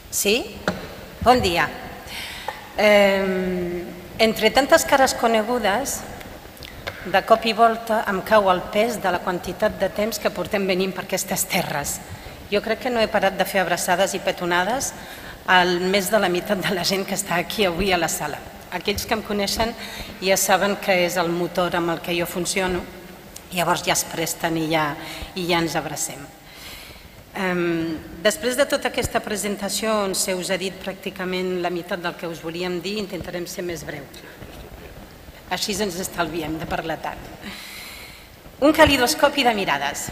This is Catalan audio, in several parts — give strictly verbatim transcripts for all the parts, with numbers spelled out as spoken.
Sí? Bon dia. Entre tantes cares conegudes, de cop i volta em cau el pes de la quantitat de temps que portem venint per aquestes terres. Jo crec que no he parat de fer abraçades i petonades al més de la meitat de la gent que està aquí avui a la sala. Aquells que em coneixen ja saben que és el motor amb el que jo funciono, llavors ja es presten i ja, i ja ens abracem. Després de tota aquesta presentació on se us ha dit pràcticament la meitat del que us volíem dir, intentarem ser més breus. Així ens estalviem de parlar tant. Un calidoscopi de mirades.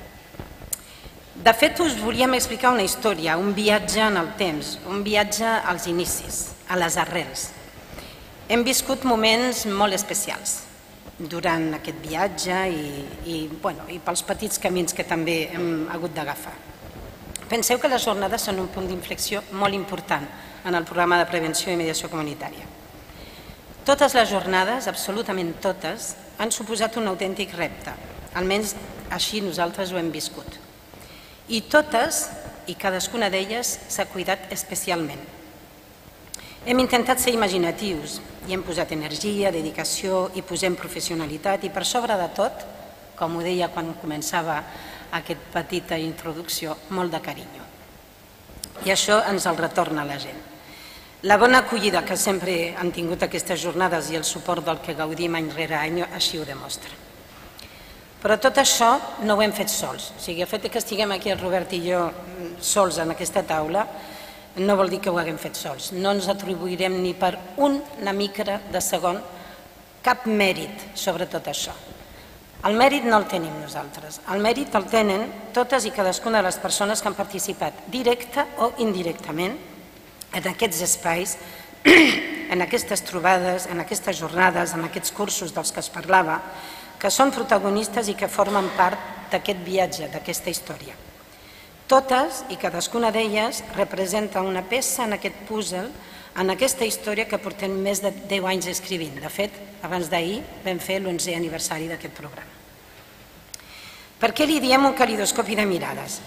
De fet, us volíem explicar una història, un viatge en el temps, un viatge als inicis, a les arrels. Hem viscut moments molt especials durant aquest viatge i pels petits camins que també hem hagut d'agafar. Penseu que les jornades són un punt d'inflexió molt important en el programa de prevenció i mediació comunitària. Totes les jornades, absolutament totes, han suposat un autèntic repte, almenys així nosaltres ho hem viscut. I totes, i cadascuna d'elles, s'ha cuidat especialment. Hem intentat ser imaginatius i hem posat energia, dedicació, hi posem professionalitat i per sobre de tot, com ho deia quan començava aquesta petita introducció, molt de carinyo. I això ens el retorna a la gent. La bona acollida que sempre han tingut aquestes jornades i el suport del que gaudim any rere any així ho demostra. Però tot això no ho hem fet sols. O sigui, el fet que estiguem aquí el Robert i jo sols en aquesta taula no vol dir que ho haguem fet sols. No ens atribuirem ni per una micra de segon cap mèrit sobre tot això. El mèrit no el tenim nosaltres. El mèrit el tenen totes i cadascuna de les persones que han participat directa o indirectament en aquests espais, en aquestes trobades, en aquestes jornades, en aquests cursos dels que es parlava, que són protagonistes i que formen part d'aquest viatge, d'aquesta història. Totes i cadascuna d'elles representa una peça en aquest puzzle, en aquesta història que portem més de deu anys escrivint. De fet, abans d'ahir vam fer l'onzè aniversari d'aquest programa. Per què li diem un calidoscopi de mirades?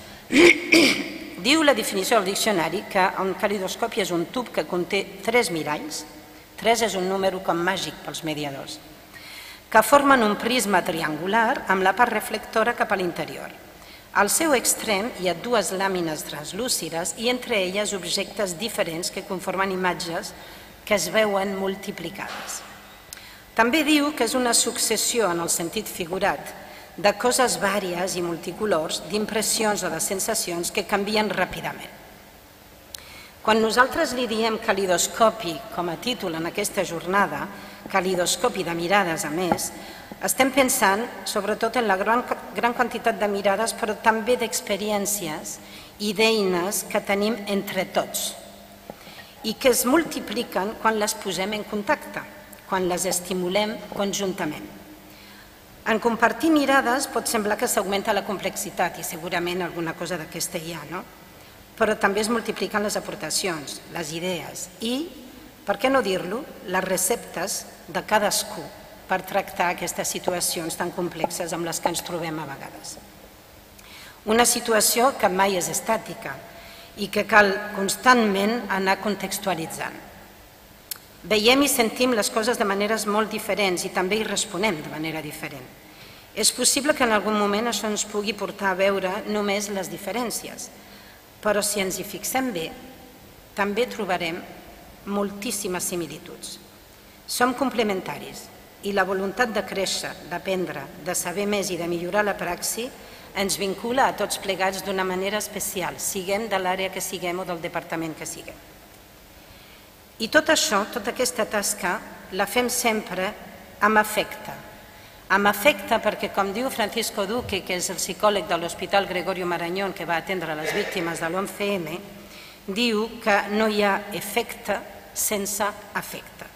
Diu la definició del diccionari que un calidoscopi és un tub que conté tres miralls, tres és un número com màgic pels mediadors, que formen un prisma triangular amb la part reflectora cap a l'interior. Al seu extrem hi ha dues làmines translúcides i entre elles objectes diferents que conformen imatges que es veuen multiplicades. També diu que és una successió en el sentit figurat de coses vàries i multicolors, d'impressions o de sensacions que canvien ràpidament. Quan nosaltres li diem calidoscopi com a títol en aquesta jornada, calidoscopi de mirades a més, estem pensant sobretot en la gran quantitat de mirades però també d'experiències i d'eines que tenim entre tots i que es multipliquen quan les posem en contacte, quan les estimulem conjuntament. En compartir mirades pot semblar que s'augmenta la complexitat i segurament alguna cosa d'aquesta hi ha, no? Però també es multipliquen les aportacions, les idees i, per què no dir-lo, les receptes de cadascú per tractar aquestes situacions tan complexes amb les que ens trobem a vegades. Una situació que mai és estàtica i que cal constantment anar contextualitzant. Veiem i sentim les coses de maneres molt diferents i també hi responem de manera diferent. És possible que en algun moment això ens pugui portar a veure només les diferències, però si ens hi fixem bé, també trobarem moltíssimes similituds. Som complementaris i la voluntat de créixer, d'aprendre, de saber més i de millorar la praxi ens vincula a tots plegats d'una manera especial, siguem de l'àrea que siguem o del departament que siguem. I tot això, tota aquesta tasca, la fem sempre amb afecte. Amb afecte perquè, com diu Francisco Duque, que és el psicòleg de l'Hospital Gregorio Marañón que va atendre les víctimes de l'O M C M, diu que no hi ha efecte sense afecte.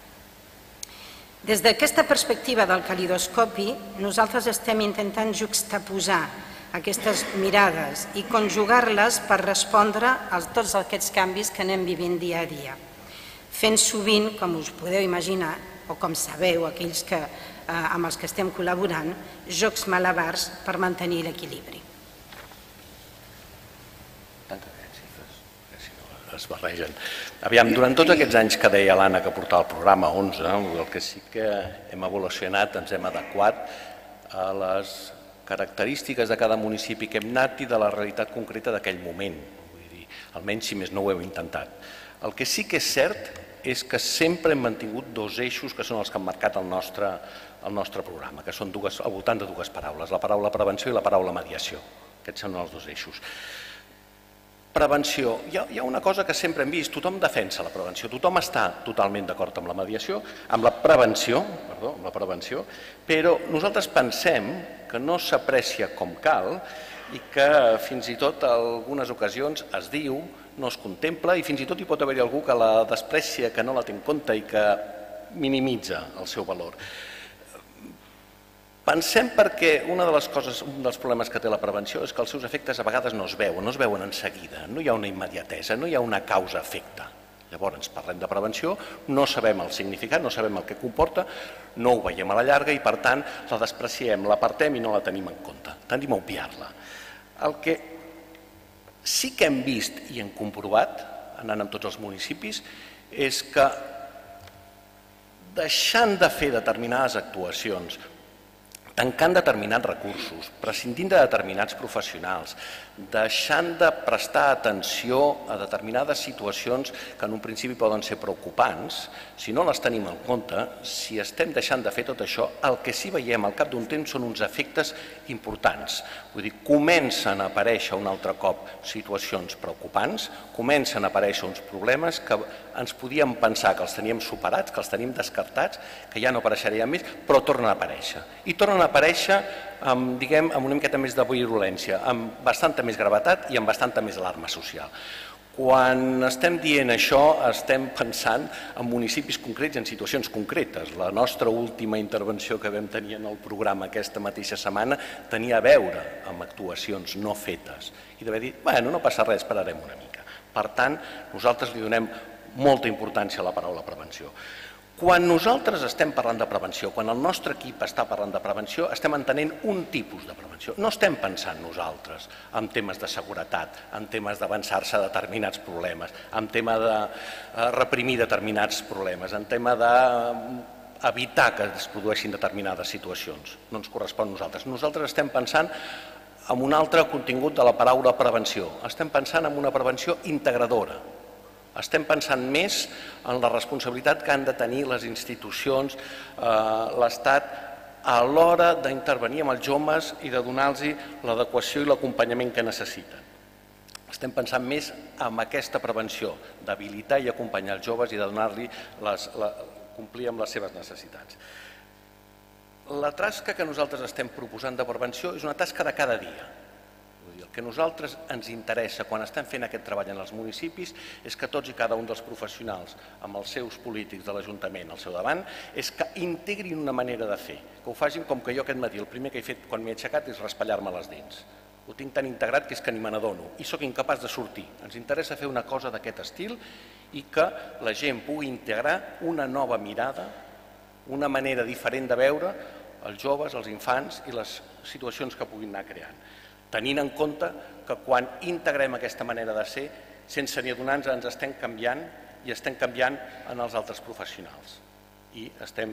Des d'aquesta perspectiva del calidoscopi, nosaltres estem intentant juxtaposar aquestes mirades i conjugar-les per respondre a tots aquests canvis que anem vivint dia a dia, fent sovint, com us podeu imaginar, o com sabeu, aquells amb els que estem col·laborant, jocs malabars per mantenir l'equilibri. es barregen. Aviam, durant tots aquests anys que deia l'Anna que portava el programa, onze, el que sí que hem evolucionat, ens hem adequat a les característiques de cada municipi que hem anat i de la realitat concreta d'aquell moment. Vull dir, almenys si més no ho heu intentat. El que sí que és cert és que sempre hem mantingut dos eixos que són els que han marcat el nostre, el nostre programa, que són dues, al voltant de dues paraules, la paraula prevenció i la paraula mediació. Aquests són els dos eixos. Prevenció. Hi ha, hi ha una cosa que sempre hem vist, tothom defensa la prevenció, tothom està totalment d'acord amb la mediació, amb la prevenció, perdó, amb la prevenció, però nosaltres pensem que no s'aprecia com cal i que fins i tot en algunes ocasions es diu, no es contempla i fins i tot hi pot haver-hi algú que la desprecia, que no la té en compte i que minimitza el seu valor. Pensem perquè una de les coses, un dels problemes que té la prevenció és que els seus efectes a vegades no es veuen, no es veuen en seguida, no hi ha una immediatesa, no hi ha una causa-efecte. Llavors parlem de prevenció, no sabem el significat, no sabem el que comporta, no ho veiem a la llarga i per tant la despreciem, l'apartem i no la tenim en compte, tendim a obviar-la. El que sí que hem vist i hem comprovat, anant amb tots els municipis, és que deixant de fer determinades actuacions, tancant determinats recursos, prescindint de determinats professionals, deixant de prestar atenció a determinades situacions que en un principi poden ser preocupants, si no les tenim en compte, si estem deixant de fer tot això, el que sí veiem al cap d'un temps són uns efectes importants. Vull dir, comencen a aparèixer un altre cop situacions preocupants, comencen a aparèixer uns problemes que ens podíem pensar que els teníem superats, que els tenim descartats, que ja no apareixerien més, però tornen a aparèixer. I tornen a aparèixer amb, diguem, amb una miqueta més de virulència, amb bastanta més gravetat i amb bastanta més alarma social. Quan estem dient això, estem pensant en municipis concrets, en situacions concretes. La nostra última intervenció que vam tenir en el programa aquesta mateixa setmana tenia a veure amb actuacions no fetes. I d'haver dit, bueno, no passa res, esperarem una mica. Per tant, nosaltres li donem molta importància a la paraula prevenció. Quan nosaltres estem parlant de prevenció, quan el nostre equip està parlant de prevenció, estem entenent un tipus de prevenció. No estem pensant nosaltres en temes de seguretat, en temes d'avançar-se a determinats problemes, en tema de reprimir determinats problemes, en tema d'evitar que es produeixin determinades situacions. No ens correspon a nosaltres. Nosaltres estem pensant en un altre contingut de la paraula prevenció. Estem pensant en una prevenció integradora. Estem pensant més en la responsabilitat que han de tenir les institucions, l'Estat, a l'hora d'intervenir amb els joves i de donar-los l'adequació i l'acompanyament que necessiten. Estem pensant més en aquesta prevenció, d'habilitar i acompanyar els joves i de donar-li complir amb les seves necessitats. La tasca que nosaltres estem proposant de prevenció és una tasca de cada dia. El que a nosaltres ens interessa quan estem fent aquest treball en els municipis és que tots i cada un dels professionals, amb els seus polítics de l'Ajuntament al seu davant, és que integrin una manera de fer, que ho facin com que jo aquest matí, el primer que he fet quan m'he aixecat és raspallar-me les dents. Ho tinc tan integrat que és que ni me n'adono i sóc incapaç de sortir. Ens interessa fer una cosa d'aquest estil i que la gent pugui integrar una nova mirada, una manera diferent de veure els joves, els infants i les situacions que puguin anar creant. Tenint en compte que quan integrem aquesta manera de ser, sense ni adonar-nos ens estem canviant i estem canviant en els altres professionals i estem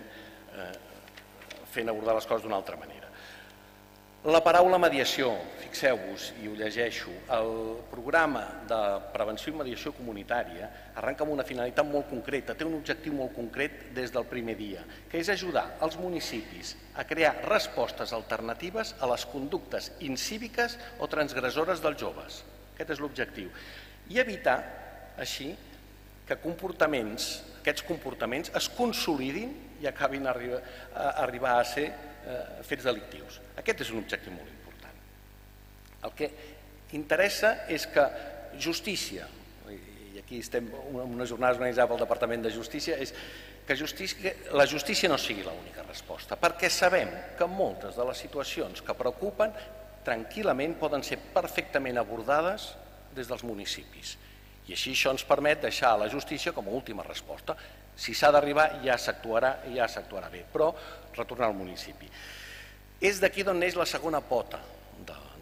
fent abordar les coses d'una altra manera. La paraula mediació, fixeu-vos, i ho llegeixo, el programa de prevenció i mediació comunitària arranca amb una finalitat molt concreta, té un objectiu molt concret des del primer dia, que és ajudar els municipis a crear respostes alternatives a les conductes incíviques o transgressores dels joves. Aquest és l'objectiu. I evitar, així, que comportaments, aquests comportaments es consolidin i acabin a arribar a ser fets delictius. Aquest és un objectiu molt important. El que interessa és que justícia, i aquí estem en una jornada organitzada pel Departament de Justícia, és que la justícia no sigui l'única resposta, perquè sabem que moltes de les situacions que preocupen tranquil·lament poden ser perfectament abordades des dels municipis. I així això ens permet deixar la justícia com a última resposta. Si s'ha d'arribar ja s'actuarà i ja s'actuarà bé, però retornar al municipi. És d'aquí d'on neix la segona pota de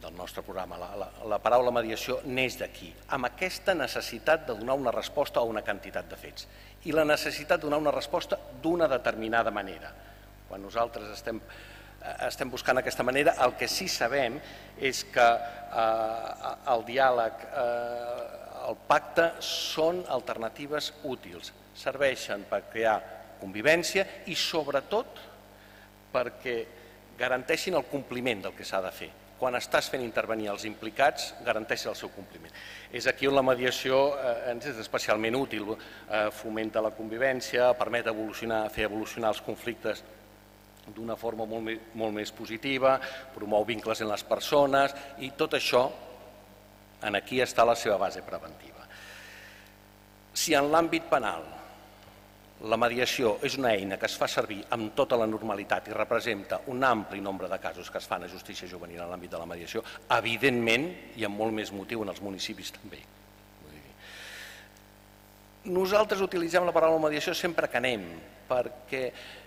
del nostre programa. La, la, la paraula mediació neix d'aquí, amb aquesta necessitat de donar una resposta a una quantitat de fets i la necessitat de donar una resposta d'una determinada manera. Quan nosaltres estem, estem buscant aquesta manera, el que sí sabem és que eh, el diàleg, eh, el pacte són alternatives útils, serveixen per crear convivència i sobretot perquè garanteixin el compliment del que s'ha de fer. Quan estàs fent intervenir els implicats, garanteixi el seu compliment. És aquí on la mediació eh, ens és especialment útil, eh, fomenta la convivència, permet evolucionar, fer evolucionar els conflictes d'una forma molt, molt més positiva, promou vincles en les persones i tot això, en aquí està la seva base preventiva. Si en l'àmbit penal la mediació és una eina que es fa servir amb tota la normalitat i representa un ampli nombre de casos que es fan a justícia juvenil en l'àmbit de la mediació, evidentment, i amb molt més motiu en els municipis també. Nosaltres utilitzem la paraula mediació sempre que anem, perquè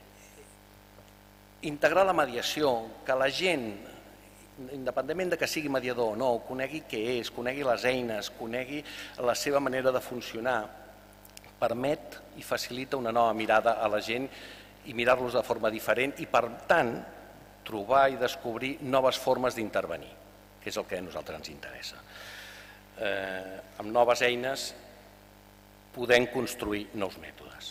integrar la mediació, que la gent, independentment de que sigui mediador o no, conegui què és, conegui les eines, conegui la seva manera de funcionar, permet i facilita una nova mirada a la gent i mirar-los de forma diferent i, per tant, trobar i descobrir noves formes d'intervenir, que és el que a nosaltres ens interessa. Eh, amb noves eines podem construir nous mètodes.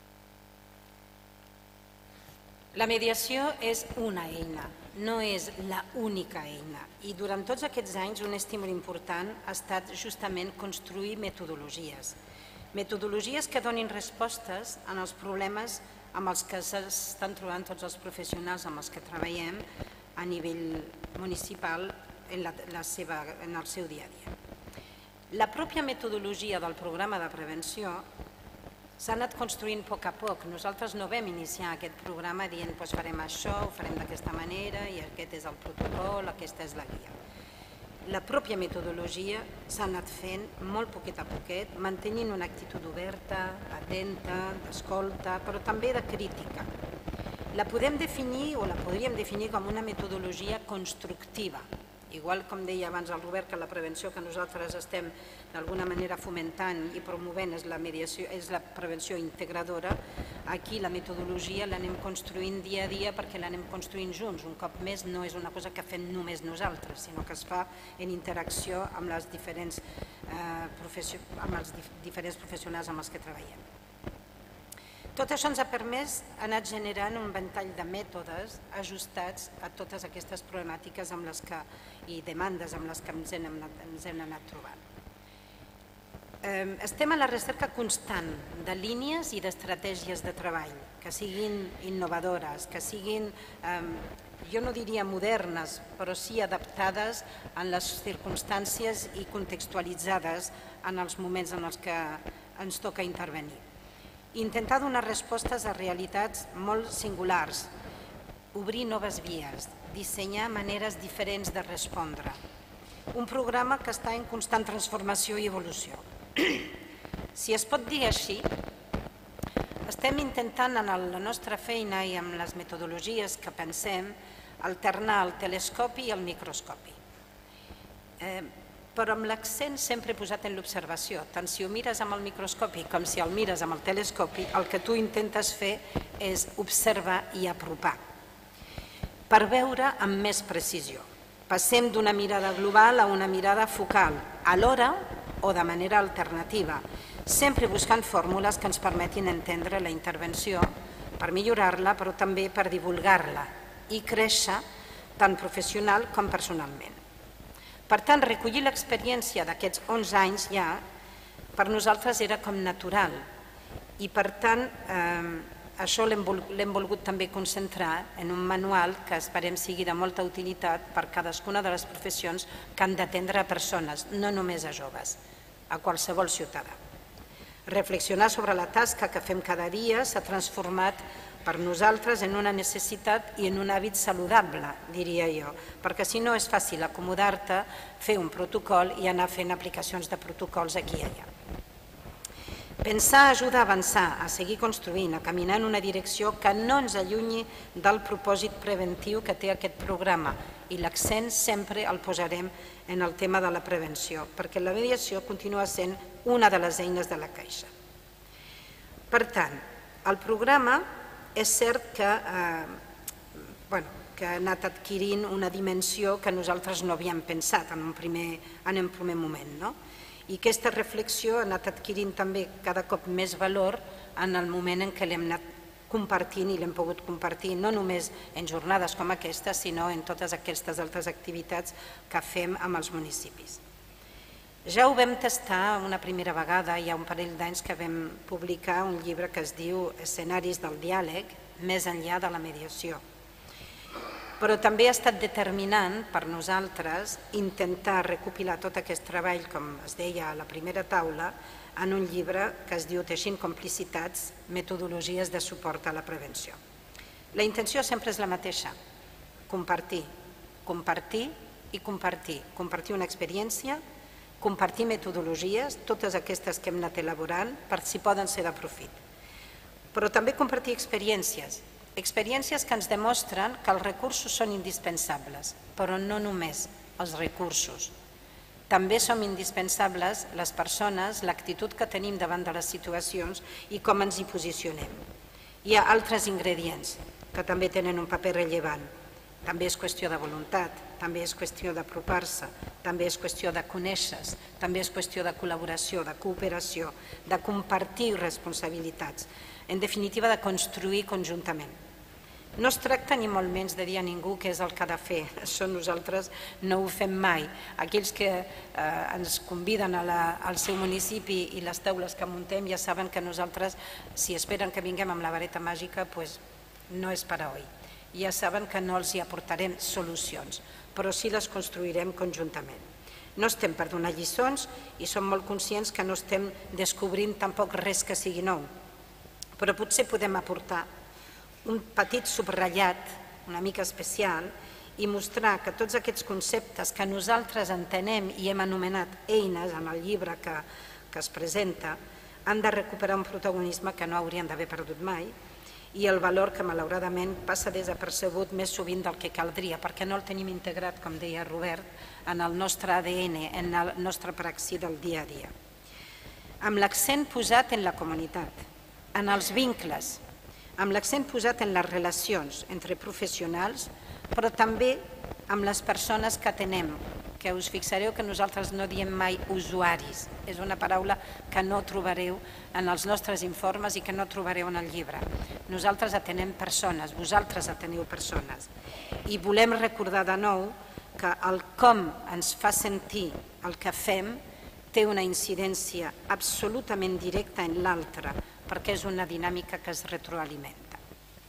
La mediació és una eina, no és l'única eina. I durant tots aquests anys un estímul important ha estat justament construir metodologies. Metodologies que donin respostes en els problemes amb els que s'estan trobant tots els professionals amb els que treballem a nivell municipal en, la, la seva, en el seu dia a dia. La pròpia metodologia del programa de prevenció s'ha anat construint a poc a poc. Nosaltres no vam iniciar aquest programa dient doncs farem això, ho farem d'aquesta manera i aquest és el protocol, aquesta és la guia. La pròpia metodologia s'ha anat fent molt poquet a poquet, mantenint una actitud oberta, atenta, d'escolta, però també de crítica. La podem definir o la podríem definir com una metodologia constructiva. Igual com deia abans el Robert, que la prevenció que nosaltres estem d'alguna manera fomentant i promovent és la, mediació, és la prevenció integradora, aquí la metodologia l'anem construint dia a dia perquè l'anem construint junts. Un cop més no és una cosa que fem només nosaltres, sinó que es fa en interacció amb, les diferents, eh, professió, amb els dif diferents professionals amb els que treballem. Tot això ens ha permès anar generant un ventall de mètodes ajustats a totes aquestes problemàtiques amb les que, i demandes amb les que ens hem anat, ens hem anat trobant. Eh, estem a la recerca constant de línies i d'estratègies de treball que siguin innovadores, que siguin, eh, jo no diria modernes, però sí adaptades en les circumstàncies i contextualitzades en els moments en els que ens toca intervenir. Intentar donar respostes a realitats molt singulars, obrir noves vies, dissenyar maneres diferents de respondre. Un programa que està en constant transformació i evolució. Si es pot dir així, estem intentant en la nostra feina i amb les metodologies que pensem alternar el telescopi i el microscopi. Eh, però amb l'accent sempre posat en l'observació. Tant si ho mires amb el microscopi com si el mires amb el telescopi, el que tu intentes fer és observar i apropar, per veure amb més precisió. Passem d'una mirada global a una mirada focal, alhora o de manera alternativa, sempre buscant fórmules que ens permetin entendre la intervenció per millorar-la, però també per divulgar-la i créixer tant professional com personalment. Per tant, recollir l'experiència d'aquests onze anys ja, per nosaltres era com natural i per tant això l'hem volgut també concentrar en un manual que esperem sigui de molta utilitat per cadascuna de les professions que han d'atendre a persones, no només a joves, a qualsevol ciutadà. Reflexionar sobre la tasca que fem cada dia s'ha transformat per nosaltres en una necessitat i en un hàbit saludable, diria jo, perquè si no és fàcil acomodar-te, fer un protocol i anar fent aplicacions de protocols aquí i allà. Pensar ajuda a avançar, a seguir construint, a caminar en una direcció que no ens allunyi del propòsit preventiu que té aquest programa, i l'accent sempre el posarem en el tema de la prevenció, perquè la mediació continua sent una de les eines de la Caixa. Per tant, el programa és cert que, eh, bueno, que ha anat adquirint una dimensió que nosaltres no havíem pensat en un primer, en un primer moment, no? I aquesta reflexió ha anat adquirint també cada cop més valor en el moment en què l'hem anat compartint i l'hem pogut compartir no només en jornades com aquesta, sinó en totes aquestes altres activitats que fem amb els municipis. Ja ho vam tastar una primera vegada, hi ha un parell d'anys que vam publicar un llibre que es diu Escenaris del diàleg, més enllà de la mediació. Però també ha estat determinant per nosaltres intentar recopilar tot aquest treball, com es deia a la primera taula, en un llibre que es diu Teixint complicitats, metodologies de suport a la prevenció. La intenció sempre és la mateixa, compartir, compartir i compartir. Compartir una experiència, compartir metodologies, totes aquestes que hem anat elaborant, per si poden ser de profit. Però també compartir experiències, experiències que ens demostren que els recursos són indispensables, però no només els recursos. També som indispensables les persones, l'actitud que tenim davant de les situacions i com ens hi posicionem. Hi ha altres ingredients que també tenen un paper rellevant. També és qüestió de voluntat, també és qüestió d'apropar-se, també és qüestió de conèixer-se, també és qüestió de col·laboració, de cooperació, de compartir responsabilitats, en definitiva de construir conjuntament. No es tracta ni molt menys de dir a ningú què és el que ha de fer, això nosaltres no ho fem mai. Aquells que ens conviden al seu municipi i les taules que muntem ja saben que nosaltres, si esperen que vinguem amb la vareta màgica, doncs no és per a avui. Ja saben que no els hi aportarem solucions, però sí les construirem conjuntament. No estem per donar lliçons i som molt conscients que no estem descobrint tampoc res que sigui nou, però potser podem aportar un petit subratllat, una mica especial, i mostrar que tots aquests conceptes que nosaltres entenem i hem anomenat eines en el llibre que es presenta han de recuperar un protagonisme que no haurien d'haver perdut mai i el valor que malauradament passa desapercebut més sovint del que caldria, perquè no el tenim integrat, com deia Robert, en el nostre A D N, en la nostra praxi del dia a dia. Amb l'accent posat en la comunitat, en els vincles, amb l'accent posat en les relacions entre professionals, però també amb les persones que atenem, que us fixareu que nosaltres no diem mai usuaris, és una paraula que no trobareu en els nostres informes i que no trobareu en el llibre. Nosaltres atenem persones, vosaltres ateneu persones, i volem recordar de nou que el com ens fa sentir el que fem té una incidència absolutament directa en l'altre, perquè és una dinàmica que es retroalimenta.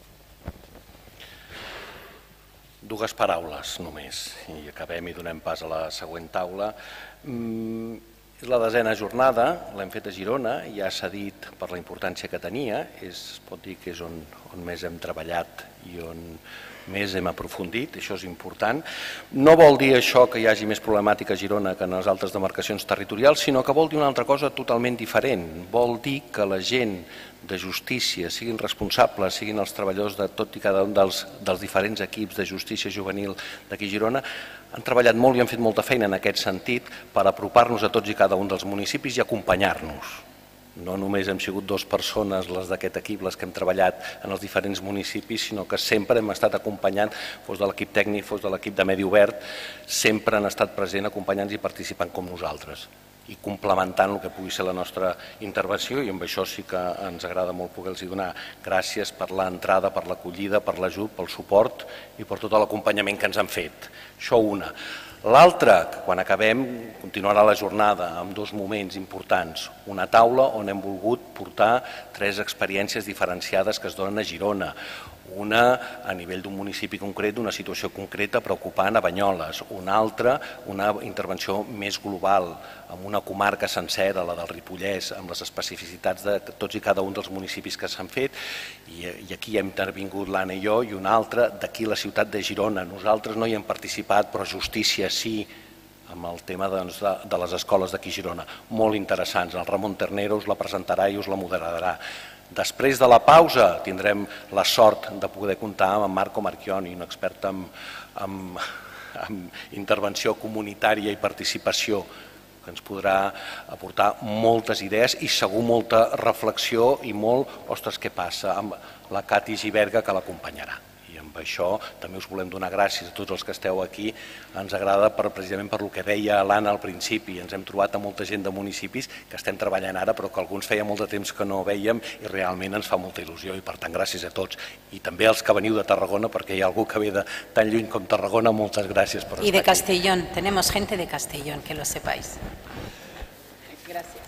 Dues paraules només, i acabem i donem pas a la següent taula. És la desena jornada, l'hem fet a Girona, ja s'ha dit per la importància que tenia, es pot dir que és on més hem treballat i on més hem aprofundit, això és important. No vol dir això que hi hagi més problemàtica a Girona que en les altres demarcacions territorials, sinó que vol dir una altra cosa totalment diferent. Vol dir que la gent de justícia, siguin responsables, siguin els treballadors de tot i cada un dels diferents equips de justícia juvenil d'aquí a Girona, han treballat molt i han fet molta feina en aquest sentit per apropar-nos a tots i cada un dels municipis i acompanyar-nos. No només hem sigut dues persones, les d'aquest equip, les que hem treballat en els diferents municipis, sinó que sempre hem estat acompanyant, fos de l'equip tècnic, fos de l'equip de Medi Obert, sempre han estat presents, acompanyant i participant com nosaltres i complementant el que pugui ser la nostra intervenció, i amb això sí que ens agrada molt poder-los donar gràcies per l'entrada, per l'acollida, per l'ajut, pel suport i per tot l'acompanyament que ens han fet. Això una. L'altre, quan acabem, continuarà la jornada amb dos moments importants. Una taula on hem volgut portar tres experiències diferenciades que es donen a Girona. Una a nivell d'un municipi concret, d'una situació concreta preocupant a Banyoles. Una altra, una intervenció més global, amb una comarca sencera, la del Ripollès, amb les especificitats de tots i cada un dels municipis que s'han fet, i aquí hem intervingut l'Anna i jo, i una altra d'aquí la ciutat de Girona. Nosaltres no hi hem participat, però Justícia sí, amb el tema doncs, de, de les escoles d'aquí a Girona, molt interessants. El Ramon Ternero us la presentarà i us la moderarà. Després de la pausa tindrem la sort de poder comptar amb Marco Marchioni, un expert en, en, en intervenció comunitària i participació, que ens podrà aportar moltes idees i segur molta reflexió i molt, ostres, què passa, amb la Cati Giberga que l'acompanyarà. I amb això també us volem donar gràcies a tots els que esteu aquí. Ens agrada per, precisament per el que deia l'Anna al principi. Ens hem trobat a molta gent de municipis que estem treballant ara però que alguns feia molt de temps que no veiem i realment ens fa molta il·lusió i per tant gràcies a tots. I també als que veniu de Tarragona perquè hi ha algú que ve de tan lluny com Tarragona, moltes gràcies per estar aquí. I de Castellón, tenemos gente de Castellón, que lo sepáis. Gracias.